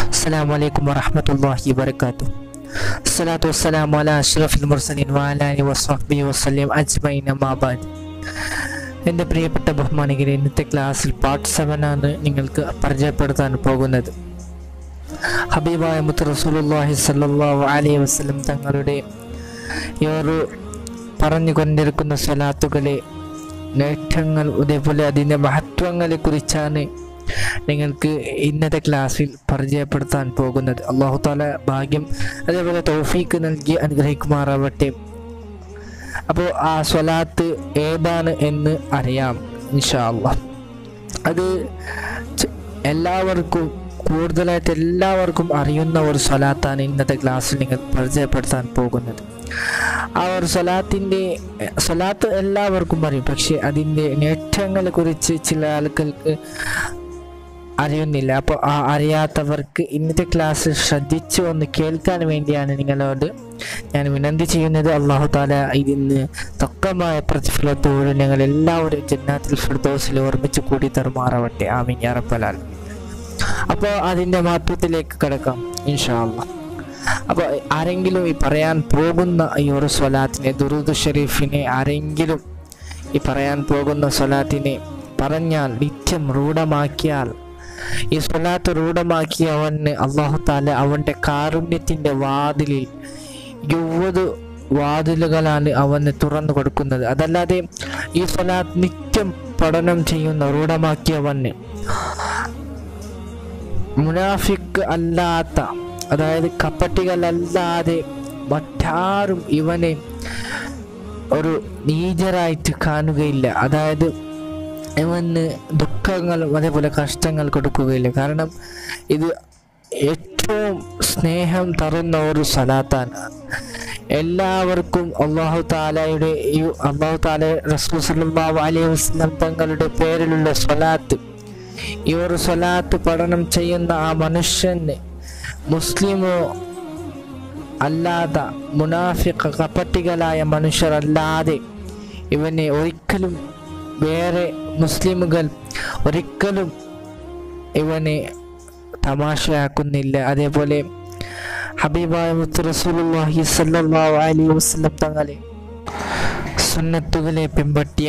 السلام عليكم ورحمة الله وبركاته. الصلاة والسلام على أشرف المرسلين وعلى آله وصحبه وسلم أجمعين أما بعد. എൻ്റെ പ്രിയപ്പെട്ട ബഹുമാനികരെ, ഇന്നത്തെ ക്ലാസ്സിൽ പാർട്ട് 7 ആണ് നിങ്ങൾക്ക് പരിചയപ്പെടുത്താൻ പോകുന്നത്. ഹബീബായ മുത്ത് റസൂലുള്ളാഹി സ്വല്ലല്ലാഹു അലൈഹി വസല്ലം തങ്ങളുടെ ഈ ഒരു പറഞ്ഞുകൊണ്ടിരിക്കുന്ന സ്വലാത്തുകളെ നേട്ടങ്ങൾ, അതേപോലെ അതിൻ്റെ മഹത്വങ്ങളെ കുറിച്ചാണ് നിങ്ങൾക്ക് ഇന്നത്തെ ക്ലാസ്സിൽ പരിചയപ്പെടുത്താൻ പോകുന്നത്. അല്ലാഹു തആല ഭാഗ്യം അതേപോലെ തൗഫീക്ക് നൽകി അനുഗ്രഹിക്കുമാറാവട്ടെ. അപ്പോൾ ആ സ്വലാത്ത് ഏതാണ് എന്ന് അറിയാം ഇൻഷാ അല്ലാഹ്. അത് കൂടുതലായിട്ട് എല്ലാവർക്കും അറിയുന്ന ഒരു സ്വലാത്താണ് ഇന്നത്തെ ക്ലാസ്സിൽ നിങ്ങൾ പരിചയപ്പെടുത്താൻ പോകുന്നത്. ആ ഒരു സ്വലാത്ത് എല്ലാവർക്കും അറിയും, പക്ഷെ അതിൻ്റെ നേട്ടങ്ങളെ കുറിച്ച് ചില ആളുകൾക്ക് അറിയുന്നില്ല. അപ്പോൾ ആ അറിയാത്തവർക്ക് ഇന്നത്തെ ക്ലാസ്സിൽ ശ്രദ്ധിച്ച് ഒന്ന് കേൾക്കാൻ വേണ്ടിയാണ് നിങ്ങളോട് ഞാൻ വിനന്തി ചെയ്യുന്നത്. അല്ലാഹു തആല ഇതിന് തക്കമായ പ്രതിഫലത്തോട് ഞങ്ങൾ എല്ലാവരും ജന്നാത്തുൽ ഫിർദൗസിൽ ഓർമ്മിച്ച് കൂടി തരുമാറാവട്ടെ. ആമീൻ യാ റബ്ബൽ ആലമീൻ. അപ്പോൾ അതിൻ്റെ മഹത്വത്തിലേക്ക് കടക്കാം ഇൻഷാ അല്ലാഹ്. അപ്പോൾ ആരെങ്കിലും ഈ പറയാൻ പോകുന്ന ഈ ഒരു സ്വലാത്തിനെ, ദുറൂദ് ഷരീഫിനെ, ആരെങ്കിലും ഈ പറയാൻ പോകുന്ന സ്വലാത്തിനെ പറഞ്ഞാൽ, നിത്യം റൂഢമാക്കിയാൽ, ഈ സ്വലാത്ത് റൂഢമാക്കിയവന് അല്ലാഹു തആല അവൻ്റെ കാരുണ്യത്തിൻ്റെ വാതിലിൽ 70 വാതിലുകളാണ് അവന് തുറന്നു കൊടുക്കുന്നത്. അതല്ലാതെ ഈ സ്വലാത്ത് നിത്യം പഠനം ചെയ്യുന്ന റൂഢമാക്കിയവന്, മുനാഫിക്ക് അല്ലാത്ത, അതായത് കപട്ടികളല്ലാതെ മറ്റാരും ഇവനെ ഒരു നീചരായിട്ട് കാണുകയില്ല. അതായത് ഇവന് ദുഃഖങ്ങളും അതേപോലെ കഷ്ടങ്ങൾ കൊടുക്കുകയില്ല. കാരണം ഇത് ഏറ്റവും സ്നേഹം തരുന്ന ഒരു സ്വലാത്താണ്. എല്ലാവർക്കും അല്ലാഹു തആലയുടെ റസൂൽ സല്ലല്ലാഹു അലൈഹി വസല്ലം തങ്ങളുടെ പേരിലുള്ള സ്വലാത്ത്, ഈ ഒരു സ്വലാത്ത് പഠനം ചെയ്യുന്ന ആ മനുഷ്യന് മുസ്ലിമോ അല്ലാതെ, മുനാഫിഖ് കപട്ടികളായ മനുഷ്യരല്ലാതെ ഇവനെ ഒരിക്കലും, വേറെ മുസ്ലിമുകൾ ഒരിക്കലും ഇവനെ തമാശയാക്കുന്നില്ല. അതേപോലെ ഹബീബായ മുത്ത് റസൂലുള്ളാഹി സ്വല്ലല്ലാഹു അലൈഹി വസല്ലം തങ്ങളെ സുന്നത്തുകളെ പിൻപറ്റിയ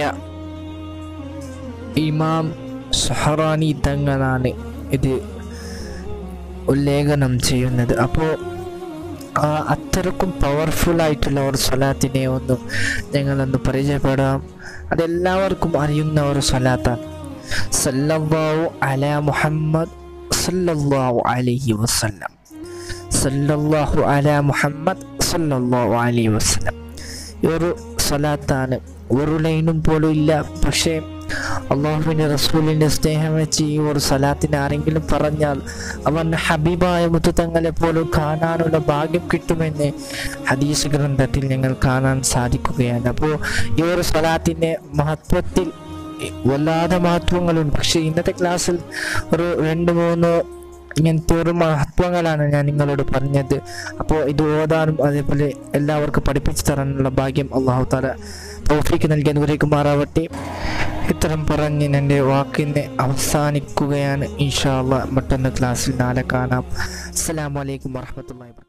ഇമാം സുഹറാനി തങ്ങളാണ് ഇത് ഉല്ലേഖനം ചെയ്യുന്നത്. അപ്പോൾ അത്രക്കും പവർഫുൾ ആയിട്ടുള്ള ഒരു സ്വലാത്തിനെ ഞങ്ങളൊന്ന് പരിചയപ്പെടാം. അതെല്ലാവർക്കും അറിയുന്ന ഒരു സ്വലാത്താണ്. സല്ലല്ലാഹു അലാ മുഹമ്മദ് സല്ലല്ലാഹു അലൈഹി വസല്ലം, സല്ലല്ലാഹു അലാ മുഹമ്മദ് സല്ലല്ലാഹു അലൈഹി വസല്ലം. ഈ ഒരു സ്വലാത്താണ്. ഒരു ലൈനും പോലും ഇല്ല. പക്ഷേ അള്ളാഹുവിൻ്റെ റസൂലിൻ്റെ സ്നേഹം വെച്ച് ഈ ഒരു സ്വലാത്തിനെ ആരെങ്കിലും പറഞ്ഞാൽ അവൻ ഹബീബായ മുത്ത് തങ്ങളെ പോലും കാണാനുള്ള ഭാഗ്യം കിട്ടുമെന്ന് ഹദീസ് ഗ്രന്ഥത്തിൽ ഞങ്ങൾ കാണാൻ സാധിക്കുകയാണ്. അപ്പോൾ ഈ ഒരു സ്വലാത്തിൻ്റെ മഹത്വത്തിൽ വല്ലാതെ മഹത്വങ്ങളുണ്ട്. പക്ഷേ ഇന്നത്തെ ക്ലാസ്സിൽ ഒരു 2-3 ഇങ്ങനത്തെ ഒരു മഹത്വങ്ങളാണ് ഞാൻ നിങ്ങളോട് പറഞ്ഞത്. അപ്പോൾ ഇത് ഓതാനും അതേപോലെ എല്ലാവർക്കും പഠിപ്പിച്ചു തരാനുള്ള ഭാഗ്യം അല്ലാഹു തആല തൗഫീക്ക് നൽകി അനുഗ്രഹിക്കുമാറാവട്ടെ. ഇത്തരം പറഞ്ഞ് എൻ്റെ വാക്കിനെ അവസാനിക്കുകയാണ്. ഇൻഷാ അല്ലാഹ് മറ്റൊന്ന് ക്ലാസ്സിൽ നാളെ കാണാം. അസ്സലാമു അലൈക്കും വറഹ്മത്തുള്ളാഹി വബറകാതുഹു.